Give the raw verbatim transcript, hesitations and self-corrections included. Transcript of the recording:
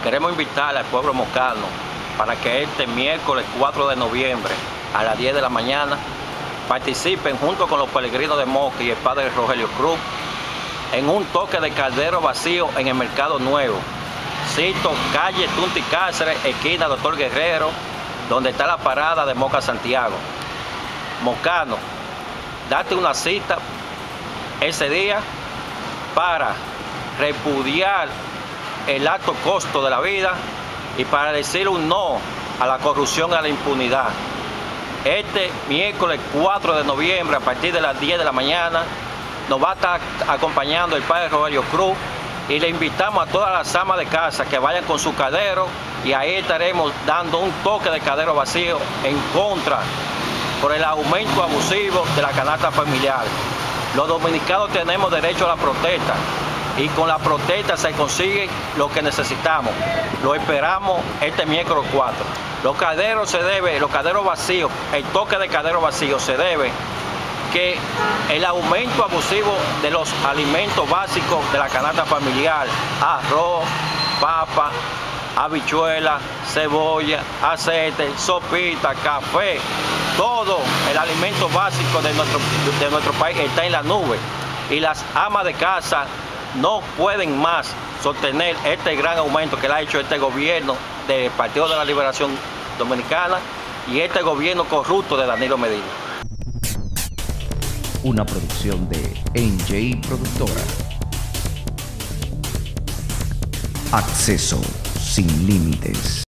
Queremos invitar al pueblo moscano para que este miércoles cuatro de noviembre a las diez de la mañana participen junto con los peregrinos de Moca y el padre Rogelio Cruz en un toque de caldero vacío en el Mercado Nuevo. Cito, calle Tunti Cáceres, esquina Doctor Guerrero, donde está la parada de Moca Santiago. Moscano, date una cita ese día para repudiar el alto costo de la vida y para decir un no a la corrupción y a la impunidad. Este miércoles cuatro de noviembre a partir de las diez de la mañana nos va a estar acompañando el padre Rogelio Cruz y le invitamos a todas las amas de casa que vayan con su caldero y ahí estaremos dando un toque de caldero vacío en contra por el aumento abusivo de la canasta familiar. Los dominicanos tenemos derecho a la protesta y con la protesta se consigue lo que necesitamos. Lo esperamos este miércoles cuatro. Los calderos se debe, los calderos vacíos, el toque de caldero vacío se debe que el aumento abusivo de los alimentos básicos de la canasta familiar, arroz, papa, habichuela, cebolla, aceite, sopita, café, todo el alimento básico de nuestro, de nuestro país está en la nube y las amas de casa no pueden más sostener este gran aumento que le ha hecho este gobierno del Partido de la Liberación Dominicana y este gobierno corrupto de Danilo Medina. Una producción de N J Productora. Acceso sin límites.